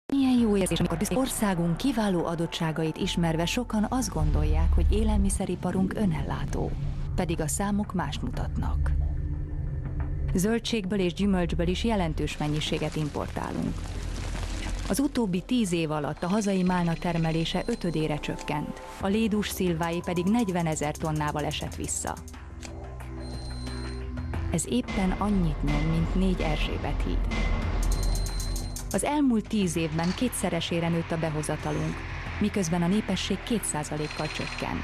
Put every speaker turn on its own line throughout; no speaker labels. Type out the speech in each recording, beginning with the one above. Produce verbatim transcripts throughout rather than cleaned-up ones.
Milyen jó érzés, amikor országunk kiváló adottságait ismerve sokan azt gondolják, hogy élelmiszeriparunk önellátó, pedig a számok mást mutatnak. Zöldségből és gyümölcsből is jelentős mennyiséget importálunk. Az utóbbi tíz év alatt a hazai málna termelése ötödére csökkent, a lédús szilvái pedig negyvenezer tonnával esett vissza. Ez éppen annyit nyom, mint négy Erzsébet híd. Az elmúlt tíz évben kétszeresére nőtt a behozatalunk, miközben a népesség két százalékkal csökkent.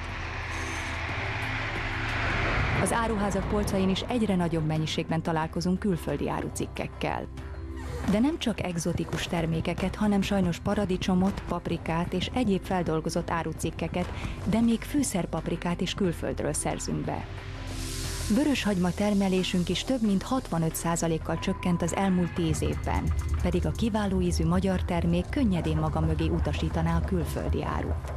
Az áruházak polcain is egyre nagyobb mennyiségben találkozunk külföldi árucikkekkel. De nem csak egzotikus termékeket, hanem sajnos paradicsomot, paprikát és egyéb feldolgozott árucikkeket, de még fűszerpaprikát is külföldről szerzünk be. Vöröshagyma termelésünk is több mint hatvanöt százalékkal csökkent az elmúlt tíz évben, pedig a kiváló ízű magyar termék könnyedén maga mögé utasítaná a külföldi árut.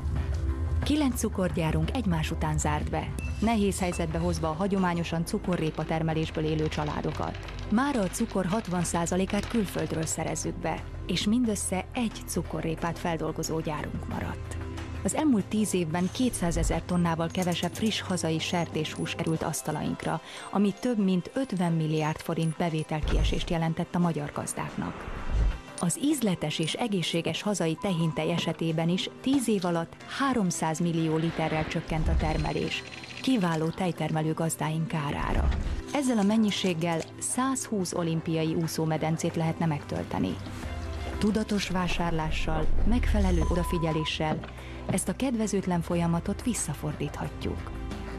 Kilenc cukorgyárunk egymás után zárt be, nehéz helyzetbe hozva a hagyományosan cukorrépa termelésből élő családokat. Mára a cukor hatvan százalékát külföldről szerezzük be, és mindössze egy cukorrépát feldolgozó gyárunk maradt. Az elmúlt tíz évben kétszázezer tonnával kevesebb friss hazai sertéshús került asztalainkra, ami több mint ötven milliárd forint bevételkiesést jelentett a magyar gazdáknak. Az ízletes és egészséges hazai tehintej esetében is tíz év alatt háromszáz millió literrel csökkent a termelés, kiváló tejtermelő gazdáink kárára. Ezzel a mennyiséggel százhúsz olimpiai úszómedencét lehetne megtölteni. Tudatos vásárlással, megfelelő odafigyeléssel ezt a kedvezőtlen folyamatot visszafordíthatjuk.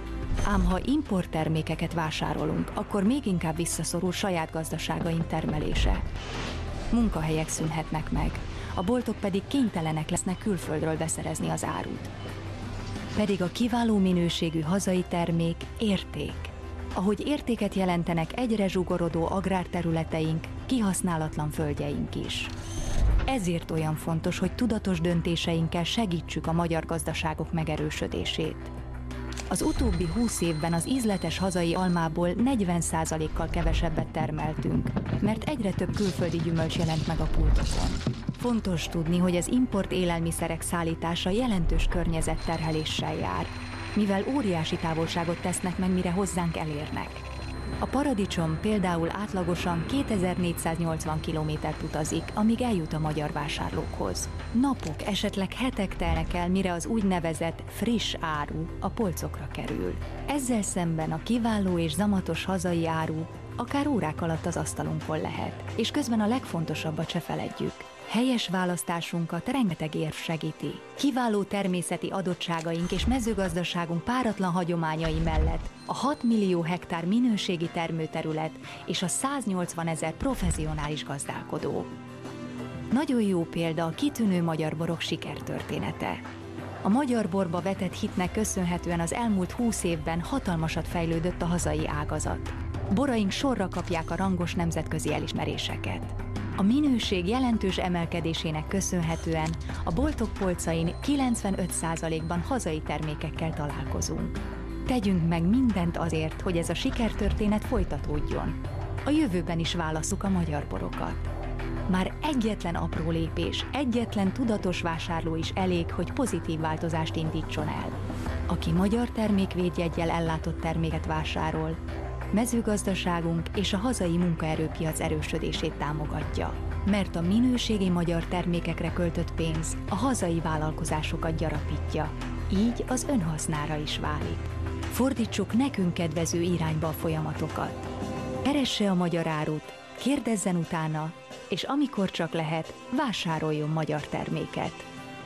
Ám ha importtermékeket vásárolunk, akkor még inkább visszaszorul saját gazdaságaink termelése. Munkahelyek szűnhetnek meg, a boltok pedig kénytelenek lesznek külföldről beszerezni az árut. Pedig a kiváló minőségű hazai termék érték. Ahogy értéket jelentenek egyre zsugorodó agrárterületeink, kihasználatlan földjeink is. Ezért olyan fontos, hogy tudatos döntéseinkkel segítsük a magyar gazdaságok megerősödését. Az utóbbi húsz évben az ízletes hazai almából negyven százalékkal kevesebbet termeltünk, mert egyre több külföldi gyümölcs jelent meg a pultokon. Fontos tudni, hogy az import élelmiszerek szállítása jelentős környezetterheléssel jár, mivel óriási távolságot tesznek meg, mire hozzánk elérnek. A paradicsom például átlagosan kétezer-négyszáznyolcvan kilométert utazik, amíg eljut a magyar vásárlókhoz. Napok, esetleg hetek telnek el, mire az úgynevezett friss áru a polcokra kerül. Ezzel szemben a kiváló és zamatos hazai áru akár órák alatt az asztalunkon lehet, és közben a legfontosabbat se feledjük. Helyes választásunkat rengeteg érv segíti. Kiváló természeti adottságaink és mezőgazdaságunk páratlan hagyományai mellett a hat millió hektár minőségi termőterület és a száznyolcvan ezer professzionális gazdálkodó. Nagyon jó példa a kitűnő magyar borok sikertörténete. A magyar borba vetett hitnek köszönhetően az elmúlt húsz évben hatalmasat fejlődött a hazai ágazat. Boraink sorra kapják a rangos nemzetközi elismeréseket. A minőség jelentős emelkedésének köszönhetően a boltok polcain kilencvenöt százalékban hazai termékekkel találkozunk. Tegyünk meg mindent azért, hogy ez a sikertörténet folytatódjon. A jövőben is válasszuk a magyar borokat. Már egyetlen apró lépés, egyetlen tudatos vásárló is elég, hogy pozitív változást indítson el. Aki magyar termékvédjeggyel ellátott terméket vásárol, mezőgazdaságunk és a hazai munkaerőpiac erősödését támogatja. Mert a minőségi magyar termékekre költött pénz a hazai vállalkozásokat gyarapítja, így az önhasznára is válik. Fordítsuk nekünk kedvező irányba a folyamatokat. Keresse a magyar árut, kérdezzen utána, és amikor csak lehet, vásároljon magyar terméket.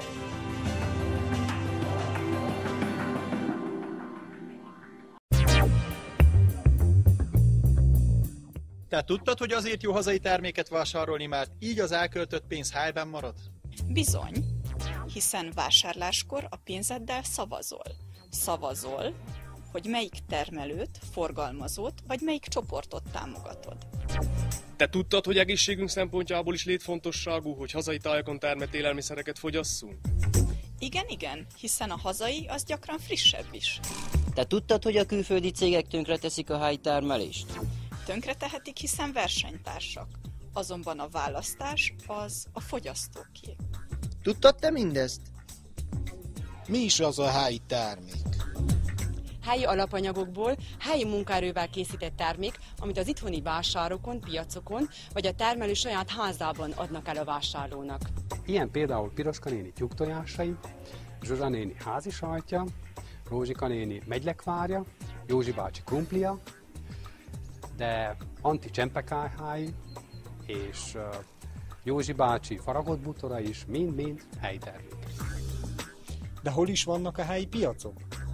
Te tudtad, hogy azért jó hazai terméket vásárolni, mert így az elköltött pénz helyben marad?
Bizony, hiszen vásárláskor a pénzeddel szavazol. Szavazol, hogy melyik termelőt, forgalmazót vagy melyik csoportot támogatod.
Te tudtad, hogy egészségünk szempontjából is létfontosságú, hogy hazai tájakon termett élelmiszereket fogyasszunk?
Igen, igen, hiszen a hazai az gyakran frissebb is.
Te tudtad, hogy a külföldi cégek tönkreteszik a helyi termelést?
Tönkretehetik, hiszen versenytársak. azonban a választás az a fogyasztóké.
Tudtad te mindezt?
Mi is az a helyi termék?
Helyi alapanyagokból, helyi munkaerővel készített termék, amit az itthoni vásárokon, piacokon vagy a termelő saját házában adnak el a vásárlónak.
Ilyen például Piroska néni tyúktojásai, Zsuzsa néni házi sajtja, Rózsika néni megylekvárja, Józsi bácsi krumplia, de Anti csempekájhái és uh, Józsi bácsi faragott bútora is mind-mind helyi termék.
De hol is vannak a helyi piacok?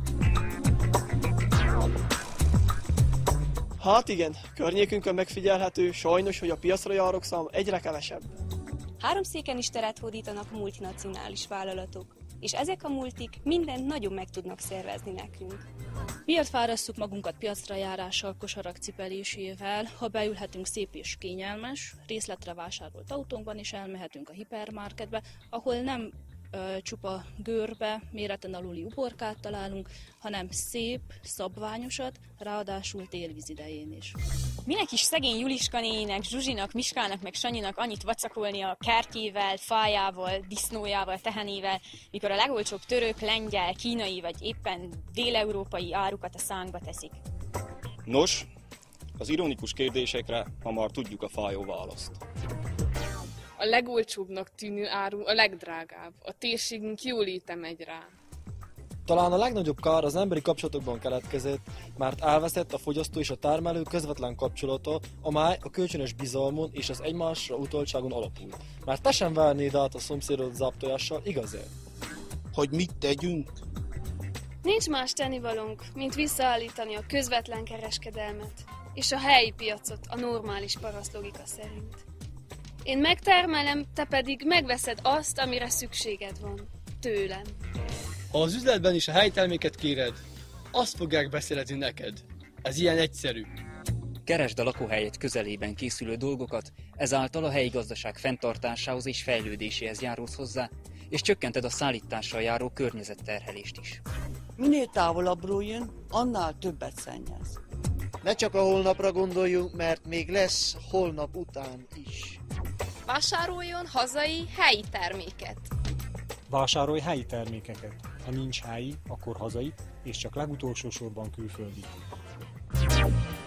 Hát igen, környékünkön megfigyelhető, sajnos, hogy a piacra járók szám egyre kevesebb.
Háromszéken is teret hódítanak multinacionális vállalatok, és ezek a multik mindent nagyon meg tudnak szervezni nekünk.
Miért fárasztjuk magunkat piacra járással, kosarak cipelésével, ha beülhetünk szép és kényelmes, részletre vásárolt autónkban, és elmehetünk a hipermarketbe, ahol nem ö, csupa görbe, méreten aluli uborkát találunk, hanem szép, szabványosat, ráadásul télvíz idején is.
Minek is szegény Juliska néninek, Zsuzsinak, Miskának meg Sanyinak annyit vacakolni a kertjével, fájával, disznójával, tehenével, mikor a legolcsóbb török, lengyel, kínai vagy éppen déleurópai árukat a szánkba teszik.
Nos, az ironikus kérdésekre ma már tudjuk a fájó választ.
A legolcsóbbnak tűnő áru a legdrágább. A térségünk jóléte megy rá.
Talán a legnagyobb kár az emberi kapcsolatokban keletkezett, mert elveszett a fogyasztó és a termelő közvetlen kapcsolata, amely a kölcsönös bizalmon és az egymásra utaltságon alapul. Mert te sem vernéd át a szomszédod záptojással, igazért?
Hogy mit tegyünk?
Nincs más tennivalónk, mint visszaállítani a közvetlen kereskedelmet és a helyi piacot a normális parasztlogika szerint. Én megtermelem, te pedig megveszed azt, amire szükséged van. Tőlem.
Ha az üzletben is a helyterméket kéred, azt fogják beszerezni neked. Ez ilyen egyszerű.
Keresd a lakóhelyed közelében készülő dolgokat, ezáltal a helyi gazdaság fenntartásához és fejlődéséhez járulsz hozzá, és csökkented a szállítással járó környezetterhelést is.
Minél távolabbról jön, annál többet szennyez.
Ne csak a holnapra gondoljunk, mert még lesz holnap után is.
Vásároljon hazai, helyi terméket.
Vásárolj helyi termékeket. Ha nincs helyi, akkor hazai, és csak legutolsó sorban külföldi.